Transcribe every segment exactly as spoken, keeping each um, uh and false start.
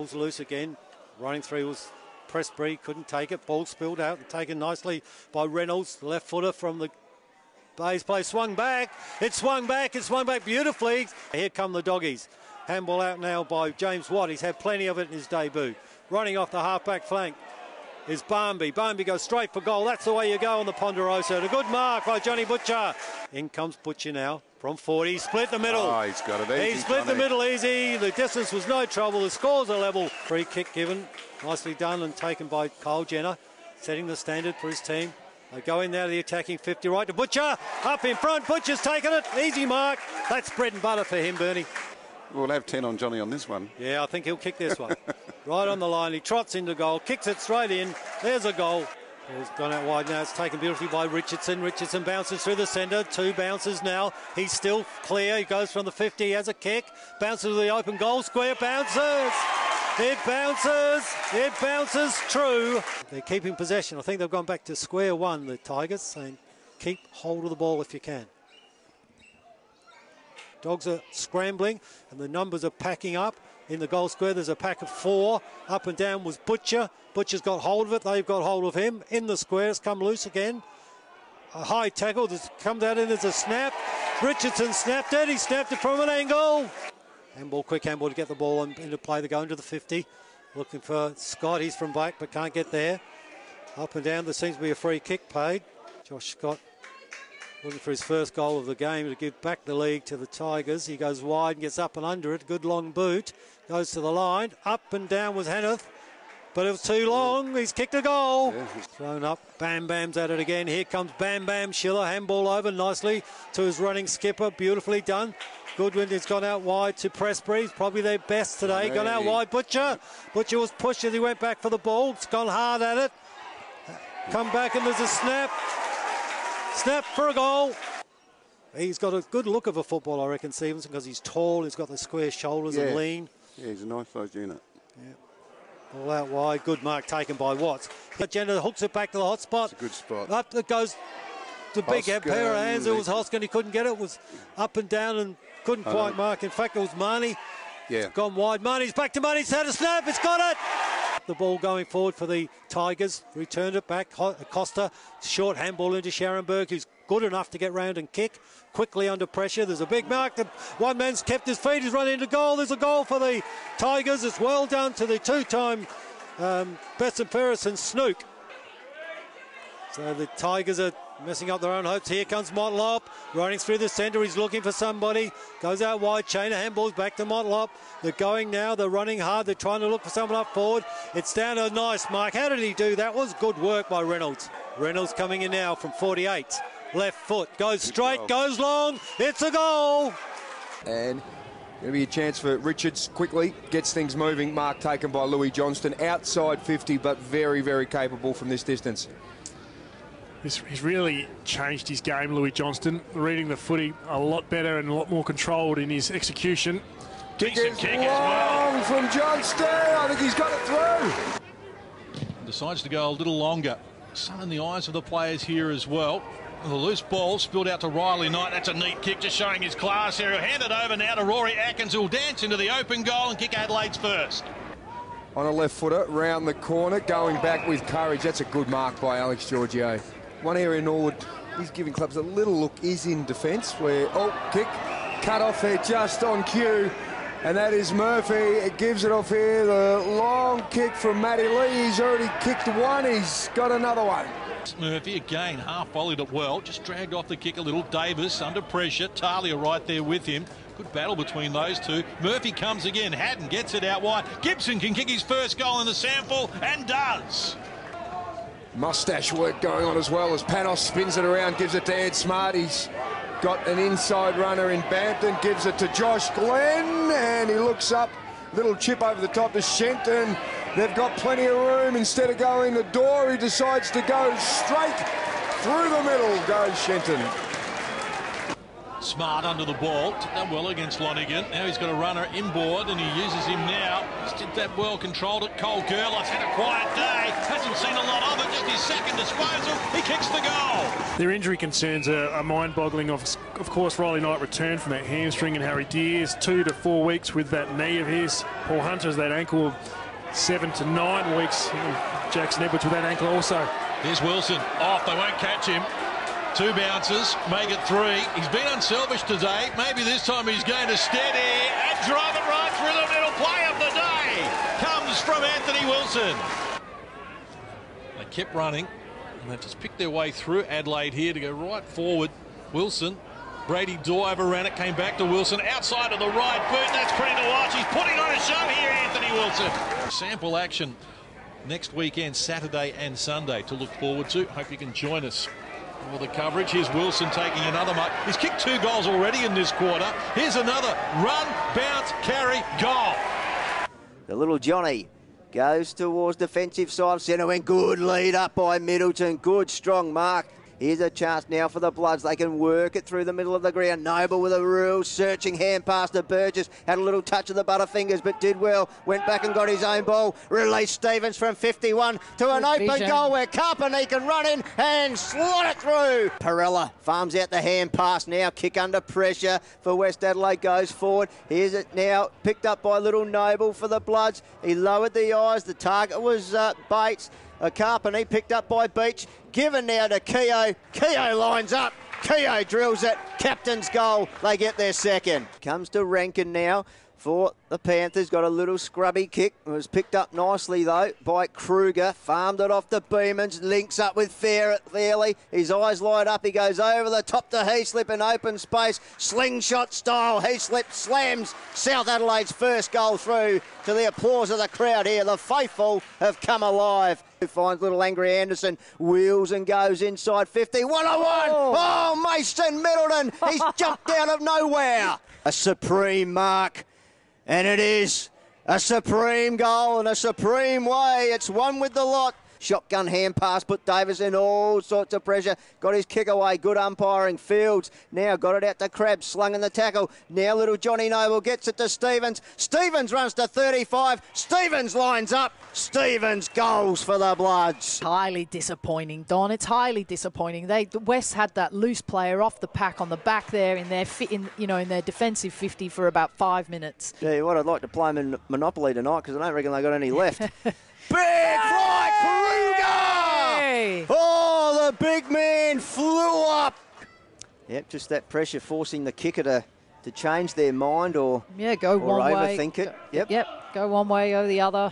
Reynolds loose again. Running through was Pressbury, couldn't take it. Ball spilled out and taken nicely by Reynolds. The left footer from the Bay's play swung back. It swung back. It swung back beautifully. Here come the doggies. Handball out now by James Watt. He's had plenty of it in his debut. Running off the half-back flank is Barmby. Barmby goes straight for goal. That's the way you go on the Ponderosa. A good mark by Johnny Butcher. In comes Butcher now from forty. Split the middle. Oh, he's got it easy. He split Johnny. the middle easy. The distance was no trouble. The scores are level. Free kick given. Nicely done and taken by Kyle Jenner. Setting the standard for his team. They go in there to the attacking fifty. Right to Butcher. Up in front. Butcher's taken it. Easy mark. That's bread and butter for him, Bernie. We'll have ten on Johnny on this one. Yeah, I think he'll kick this one. Right on the line. He trots into goal. Kicks it straight in. There's a goal. It's gone out wide now. It's taken beautifully by Richardson. Richardson bounces through the centre. Two bounces now. He's still clear. He goes from the fifty. He has a kick. Bounces to the open goal square. Bounces. It bounces. It bounces true. They're keeping possession. I think they've gone back to square one, the Tigers, saying keep hold of the ball if you can. Dogs are scrambling and the numbers are packing up. In the goal square, there's a pack of four. Up and down was Butcher. Butcher's got hold of it. They've got hold of him. In the square, it's come loose again. A high tackle. There's come down in. There's a snap. Richardson snapped it. He snapped it from an angle. Handball, quick handball to get the ball into play. They go into the fifty. Looking for Scott. He's from back, but can't get there. Up and down. There seems to be a free kick paid. Josh Scott looking for his first goal of the game to give back the league to the Tigers. He goes wide and gets up and under it. Good long boot. Goes to the line. Up and down was Hanneth. But it was too long. He's kicked a goal. Yeah. Thrown up. Bam Bam's at it again. Here comes Bam Bam Schiller. Handball over nicely to his running skipper. Beautifully done. Goodwin has gone out wide to Pressbury. He's probably their best today. Gone out wide. Butcher. Butcher was pushed as he went back for the ball. It's gone hard at it. Come back and there's a snap. Snap for a goal. He's got a good look of a football, I reckon, Stevenson, because he's tall. He's got the square shoulders yeah. and lean. Yeah, he's a nice sized unit. Yeah. All out wide. Good mark taken by Watts. Jenner hooks it back to the hot spot. It's a good spot. Up it goes. The big Hoskin, pair of hands. It was Hoskin. He couldn't get it. It was up and down and couldn't quite mark. In fact, it was Marnie. Yeah. It's gone wide. Marnie's back to Marnie. It's had a snap. It's got it. The ball going forward for the Tigers. Returned it back. Costa. Short handball into Scharenberg, who's good enough to get round and kick. Quickly under pressure. There's a big mark. The one man's kept his feet. He's run into goal. There's a goal for the Tigers. It's well done to the two-time um, Besson Ferris and Snook. So the Tigers are messing up their own hopes. Here comes Motlop running through the centre. He's looking for somebody. Goes out wide. Chain of handballs back to Motlop. They're going now. They're running hard. They're trying to look for someone up forward. It's down to a nice mark. How did he do that? Was good work by Reynolds. Reynolds coming in now from forty-eight. Left foot. Goes straight. Goes long. It's a goal. And going to be a chance for Richards quickly. Gets things moving. Mark taken by Louis Johnston. Outside fifty, but very, very capable from this distance. He's really changed his game, Louis Johnston. Reading the footy a lot better and a lot more controlled in his execution. Decent kick as well. From Johnston. I think he's got it through. Decides to go a little longer. Sun in the eyes of the players here as well. The loose ball spilled out to Riley Knight. That's a neat kick, just showing his class here. He'll hand it over now to Rory Atkins, who'll dance into the open goal and kick Adelaide's first. On a left footer, round the corner, going back with courage. That's a good mark by Alex Georgiou. One area Norwood, he's giving clubs a little look, is in defence, where, oh, kick, cut off there just on cue, and that is Murphy. It gives it off here, the long kick from Matty Lee. He's already kicked one, he's got another one. Murphy again, half volleyed it well, just dragged off the kick a little. Davis under pressure, Talia right there with him. Good battle between those two. Murphy comes again, Haddon gets it out wide. Gibson can kick his first goal in the sample, and does. Mustache work going on as well as Panos spins it around, gives it to Ed Smart. He's got an inside runner in Bampton, gives it to Josh Glenn, and he looks up, little chip over the top to Shenton. They've got plenty of room. Instead of going the door, he decides to go straight through the middle, goes Shenton. Smart under the ball, took that well against Lonigan. Now he's got a runner inboard and he uses him now. Just did that well, controlled it. Cole Gerlach's had a quiet day, hasn't seen a lot of it, just his second disposal. He kicks the goal. Their injury concerns are, are mind-boggling. Of of course, Riley Knight returned from that hamstring, and Harry Deers two to four weeks with that knee of his. Paul Hunter's that ankle seven to nine weeks. And Jackson Edwards with that ankle also. Here's Wilson off. They won't catch him. Two bounces, make it three. He's been unselfish today. Maybe this time he's going to steady and drive it right through the middle. Play of the day comes from Anthony Wilson. They kept running, and they just picked their way through Adelaide here to go right forward. Wilson, Brady Dorr overran it, came back to Wilson, outside of the right boot. That's pretty to watch. He's putting on a show here, Anthony Wilson. Sample action next weekend, Saturday and Sunday, to look forward to. Hope you can join us for the coverage. Here's Wilson taking another mark. He's kicked two goals already in this quarter. Here's another run, bounce, carry, goal. The little Johnny goes towards defensive side centre and good lead up by Middleton. Good strong mark. Here's a chance now for the Bloods. They can work it through the middle of the ground. Noble with a real searching hand pass to Burgess. Had a little touch of the butterfingers, but did well. Went back and got his own ball. Released Stevens from fifty-one to an Good open vision. goal where Carpenter can run in and slot it through. Perella farms out the hand pass now. Kick under pressure for West Adelaide. Goes forward. Here's it now. Picked up by little Noble for the Bloods. He lowered the eyes. The target was uh, Bates. A Carpenter picked up by Beach. Given now to Keogh. Keogh lines up. Keogh drills it. Captain's goal. They get their second. Comes to Rankin now for the Panthers. Got a little scrubby kick. It was picked up nicely, though, by Kruger. Farmed it off to Beamans. Links up with Fair Fairley. His eyes light up. He goes over the top to Heaslip in open space. Slingshot style. Heaslip slams South Adelaide's first goal through to the applause of the crowd here. The faithful have come alive. Finds little Angry Anderson, wheels and goes inside fifty. one oh one! Oh, oh Mason Middleton! He's jumped out of nowhere. A supreme mark, and it is a supreme goal in a supreme way. It's one with the lot. Shotgun hand pass, put Davis in all sorts of pressure. Got his kick away. Good umpiring. Fields now got it out to Krabs. Slung in the tackle. Now little Johnny Noble gets it to Stevens. Stevens runs to thirty-five. Stevens lines up. Stevens goals for the Bloods. Highly disappointing, Don. It's highly disappointing. They the West had that loose player off the pack on the back there in their fi- in you know in their defensive fifty for about five minutes. Yeah, what I'd like to play them in Monopoly tonight because I don't reckon they got any left. Big fly, Kruger! Hey! Oh, the big man flew up. Yep, just that pressure forcing the kicker to, to change their mind or, Yeah, go or one way. overthink it. Yep. Yep, go one way, go the other.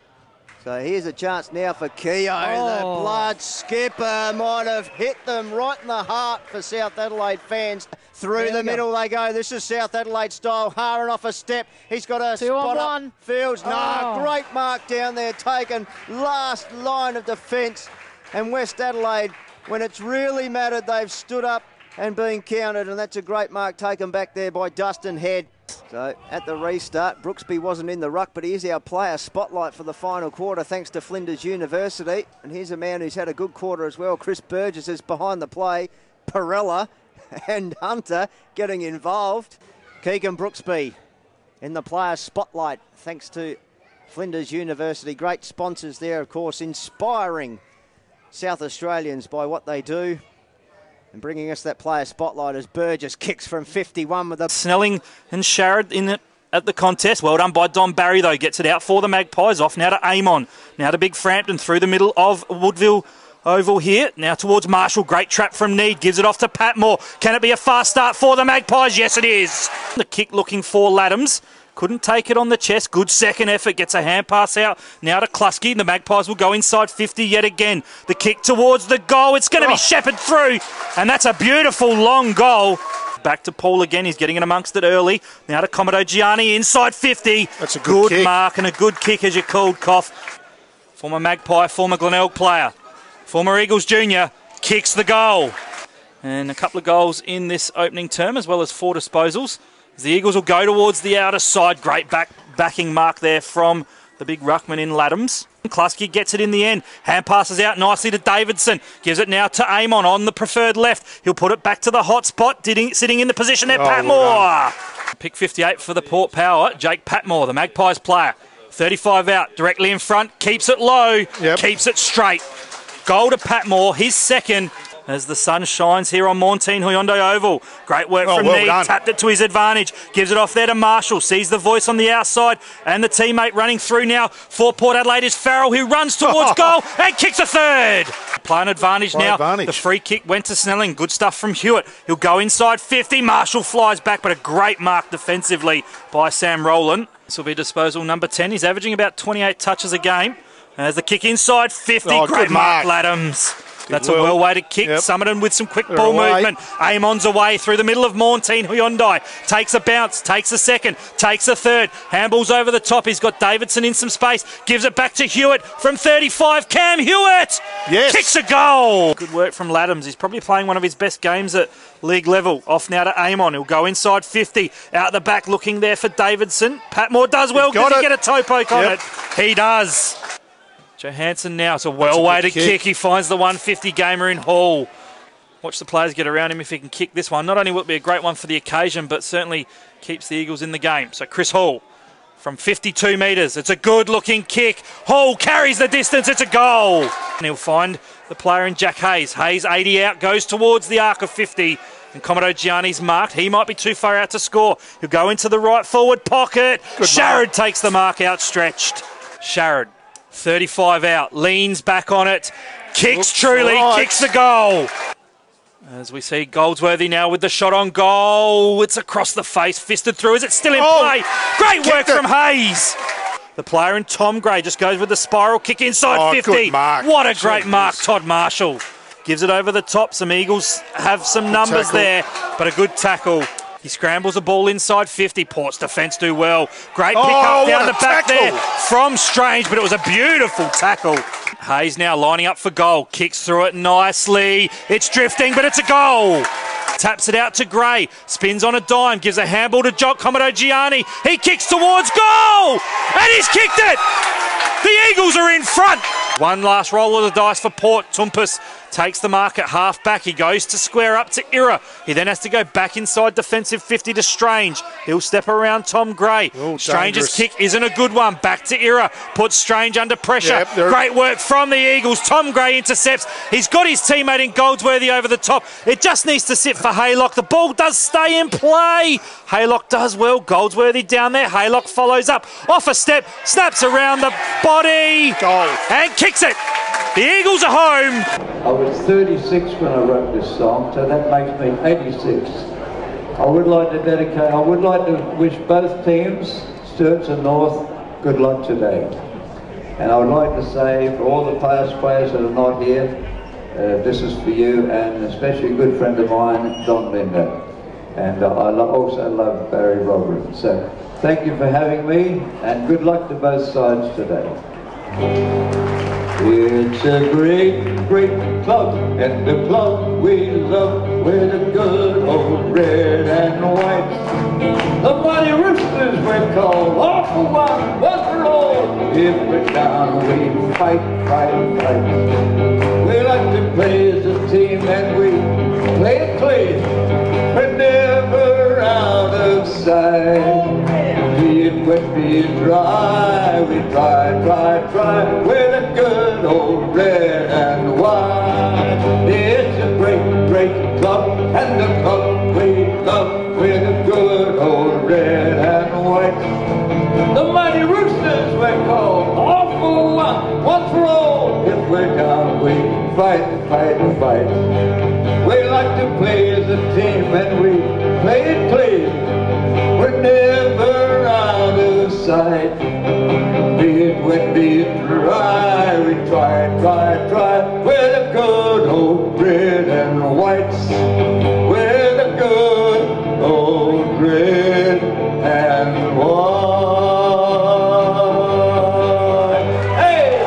So here's a chance now for Keogh. Oh. The Blood skipper might have hit them right in the heart for South Adelaide fans. Through There the we go. middle they go. This is South Adelaide style. Haran off a step. He's got a Two on spot one. up. Fields, no, Oh. great mark down there taken. Last line of defence. And West Adelaide, when it's really mattered, they've stood up and been counted. And that's a great mark taken back there by Dustin Head. So at the restart, Brooksby wasn't in the ruck, but he is our player spotlight for the final quarter thanks to Flinders University. And here's a man who's had a good quarter as well. Chris Burgess is behind the play. Perella and Hunter getting involved. Keegan Brooksby in the player spotlight thanks to Flinders University. Great sponsors there, of course, inspiring South Australians by what they do. And bringing us that player spotlight as Burgess kicks from fifty-one with a... Snelling and Sharrod in it at the contest. Well done by Don Barry, though. Gets it out for the Magpies. Off now to Amon. Now to Big Frampton through the middle of Woodville Oval here. Now towards Marshall. Great trap from Need. Gives it off to Patmore. Can it be a fast start for the Magpies? Yes, it is. The kick looking for Laddams. Couldn't take it on the chest. Good second effort. Gets a hand pass out. Now to Klusky. The Magpies will go inside fifty yet again. The kick towards the goal. It's going to be Oh. shepherded through. And that's a beautiful long goal. Back to Paul again. He's getting in amongst it early. Now to Commodore Gianni inside fifty. That's a good kick. mark and a good kick as you called, Cough. Former Magpie, former Glenelg player. Former Eagles junior. Kicks the goal. And a couple of goals in this opening term as well as four disposals. The Eagles will go towards the outer side. Great back backing mark there from the big ruckman in Laddams. Klusky gets it in the end. Hand passes out nicely to Davidson. Gives it now to Amon on the preferred left. He'll put it back to the hot spot. Did sitting in the position there, Oh, Patmore. well Pick fifty-eight for the Port Power. Jake Patmore, the Magpies player. thirty-five out, directly in front. Keeps it low. Yep. Keeps it straight. Goal to Patmore. His second. as the sun shines here on Montine Hyundai Oval. Great work Oh, from well Need, done. tapped it to his advantage, gives it off there to Marshall, sees the voice on the outside, and the teammate running through now for Port Adelaide is Farrell, who runs towards goal and kicks a third. Play an advantage Play now. advantage. The free kick went to Snelling. Good stuff from Hewitt. He'll go inside fifty. Marshall flies back, but a great mark defensively by Sam Rowland. This will be disposal number ten. He's averaging about twenty-eight touches a game. As the kick inside fifty. Oh, great good mark, mark. Laddams. That's well. a well-weighted kick. Yep. Summerton with some quick They're ball away. movement. Amon's away through the middle of Montine Hyundai. Takes a bounce, takes a second, takes a third. Handball's over the top. He's got Davidson in some space. Gives it back to Hewitt from thirty-five. Cam Hewitt Yes. kicks a goal. Good work from Laddams. He's probably playing one of his best games at league level. Off now to Amon. He'll go inside fifty. Out the back looking there for Davidson. Patmore does well. He's got Does he it. get a toe poke on Yep. it? He does. Johansson now. It's a well-weighted kick. kick. He finds the one fifty gamer in Hall. Watch the players get around him if he can kick this one. Not only will it be a great one for the occasion, but certainly keeps the Eagles in the game. So Chris Hall from fifty-two metres. It's a good-looking kick. Hall carries the distance. It's a goal. And he'll find the player in Jack Hayes. Hayes eighty out, goes towards the arc of fifty. And Commodore Gianni's marked. He might be too far out to score. He'll go into the right forward pocket. Good Sharrod mark. takes the mark outstretched. Sharrod, thirty-five out, leans back on it, kicks Looks truly, right. kicks the goal. As we see Goldsworthy now with the shot on goal. It's across the face, fisted through. Is it still in Oh, play? Great work kicked it. from Hayes. The player in Tom Gray just goes with the spiral kick inside Oh, fifty. good mark. What a great Jeez. mark, Todd Marshall. Gives it over the top. Some Eagles have some numbers tackle. there, but a good tackle. He scrambles the ball inside fifty. Port's defence do well. Great pick Oh, up down what the a back tackle. there from Strange, but it was a beautiful tackle. Hayes now lining up for goal. Kicks through it nicely. It's drifting, but it's a goal. Taps it out to Gray. Spins on a dime. Gives a handball to Jock Commodore Gianni. He kicks towards goal. And he's kicked it. The Eagles are in front. One last roll of the dice for Port. Tumpus takes the mark at half back. He goes to square up to Ira. He then has to go back inside defensive fifty to Strange. He'll step around Tom Gray. Oh, Strange's dangerous. kick isn't a good one. Back to Ira. Puts Strange under pressure. Yep, they're- Great work from the Eagles. Tom Gray intercepts. He's got his teammate in Goldsworthy over the top. It just needs to sit for Haylock. The ball does stay in play. Haylock does well. Goldsworthy down there. Haylock follows up. Off a step. Snaps around the body. Goal. And kicks it. The Eagles are home. I was thirty-six when I wrote this song, so that makes me eighty-six. I would like to dedicate, I would like to wish both teams, Sturts and North, good luck today. And I would like to say for all the past players that are not here, uh, this is for you, and especially a good friend of mine, Don Linder. And uh, I lo- also love Barry Roberts. So thank you for having me, and good luck to both sides today. It's a great, great club, and the club we love, with a good old red and white. The Mighty Roosters we're called, all for one, one for all. If we're down, we fight, fight, fight. We like to play as a team, and we play it clean. We're never out of sight. Be it wet, be it dry, we try, try, try, with a good old red and white. It's a great, great club, and the club we love, with a good old red and white. The Mighty Roosters we're called, all for one, one for all. If we're down, we fight, fight, fight. We like to play as a team, and we play it clean. We're never out of sight. Be it wet, be it dry, we try, try, try, with a good old red and white. With a good old red and white. Hey!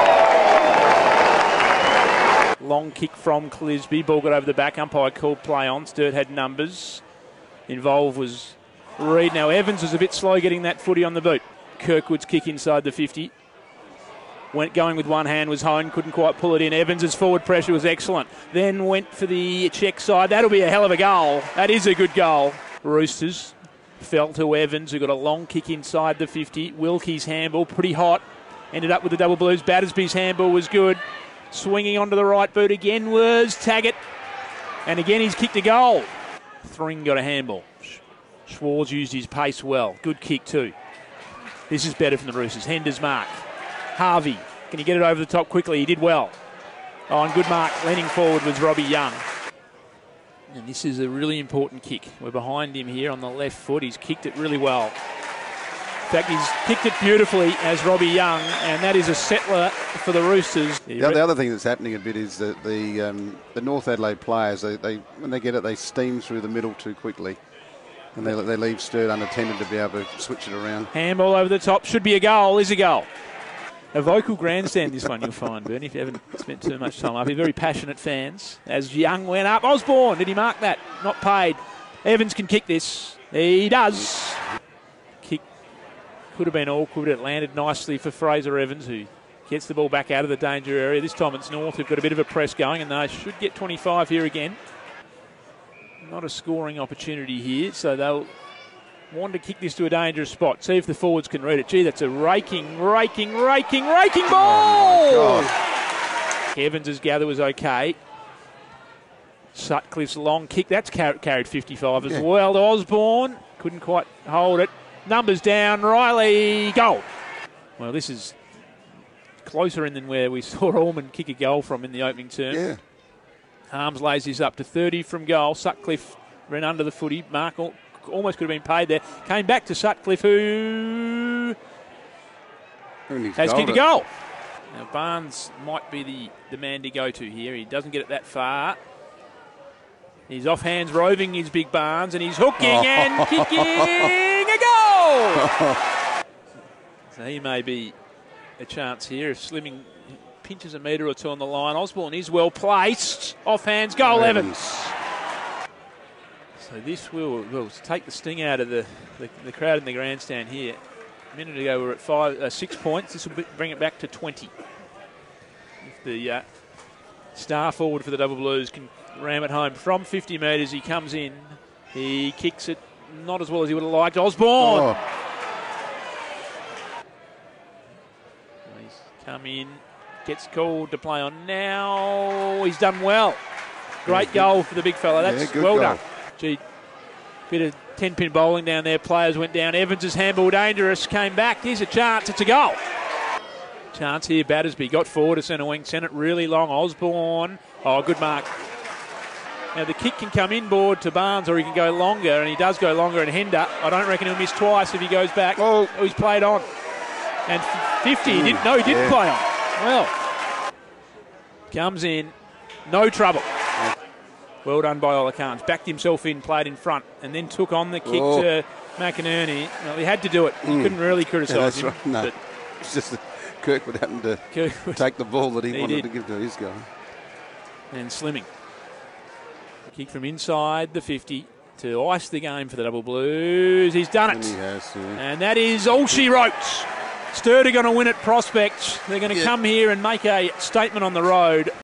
Long kick from Clisby. Ball got over the back. Umpire called play on. Sturt had numbers. Involved was Reid. Now Evans was a bit slow getting that footy on the boot. Kirkwood's kick inside the fifty. Went going with one hand was Hone. Couldn't quite pull it in. Evans' forward pressure was excellent. Then went for the check side. That'll be a hell of a goal. That is a good goal. Roosters fell to Evans, who got a long kick inside the fifty. Wilkie's handball, pretty hot. Ended up with the double blues. Battersby's handball was good. Swinging onto the right boot again was Taggart. And again he's kicked a goal. Thring got a handball. Schwarz used his pace well. Good kick too. This is better from the Roosters. Hender's mark. Harvey, can he get it over the top quickly? He did well. Oh, and good mark. Leaning forward was Robbie Young. And this is a really important kick. We're behind him here on the left foot. He's kicked it really well. In fact, he's kicked it beautifully as Robbie Young, and that is a settler for the Roosters. The, the other thing that's happening a bit is that the um, the North Adelaide players, they, they when they get it, they steam through the middle too quickly. And they, they leave Sturt unattended to be able to switch it around. Handball over the top. Should be a goal. Is a goal. A vocal grandstand, this one, you'll find, Bernie, if you haven't spent too much time up. You're very passionate fans. As Young went up. Osborne, did he mark that? Not paid. Evans can kick this. He does. Kick could have been awkward. It landed nicely for Fraser Evans, who gets the ball back out of the danger area. This time it's North, who've got a bit of a press going, and they should get twenty-five here again. Not a scoring opportunity here, so they'll want to kick this to a dangerous spot. See if the forwards can read it. Gee, that's a raking, raking, raking, raking ball! Oh Evans' gather was okay. Sutcliffe's long kick, that's car- carried fifty-five as yeah. well to Osborne. Couldn't quite hold it. Numbers down, Riley, goal. Well, this is closer in than where we saw Allman kick a goal from in the opening term. Yeah. Harms lays this up to thirty from goal. Sutcliffe ran under the footy. Mark almost could have been paid there. Came back to Sutcliffe, who has kicked a goal. Now Barnes might be the, the man to go to here. He doesn't get it that far. He's off hands, roving his big Barnes, and he's hooking oh. and kicking a goal. So he may be a chance here if Slimming pinches a metre or two on the line. Osborne is well placed. Off hands, goal, Evans. So this will, will take the sting out of the, the, the crowd in the grandstand here. A minute ago we were at five, uh, six points. This will be, bring it back to twenty. If the uh, star forward for the Double Blues can ram it home from fifty metres, he comes in. He kicks it not as well as he would have liked. Osborne! Oh. He's come in. Gets called to play on now. He's done well. Great yeah, goal for the big fella. That's yeah, well goal. done. Gee, bit of ten-pin bowling down there. Players went down. Evans' handball dangerous. Came back. Here's a chance. It's a goal. Chance here. Battersby got forward to centre wing. Sent it really long. Osborne. Oh, good mark. Now the kick can come inboard to Barnes, or he can go longer, and he does go longer. And Hender, I don't reckon he'll miss twice if he goes back. Oh, oh he's played on. And fifty. He didn't. No, he didn't yeah. play on. Well, comes in, no trouble. Well done by Olakans. Backed himself in, played in front, and then took on the kick oh. to McInerney. Well, he had to do it. He mm. couldn't really criticise yeah, him. Right. No, it's just that Kirkwood happened to Kirkwood. take the ball that he, he wanted did. to give to his guy. And Slimming. The kick from inside the fifty to ice the game for the Double Blues. He's done it. And he has, yeah. And that is all she wrote. Sturt are going to win at Prospect. They're going to yeah. come here and make a statement on the road.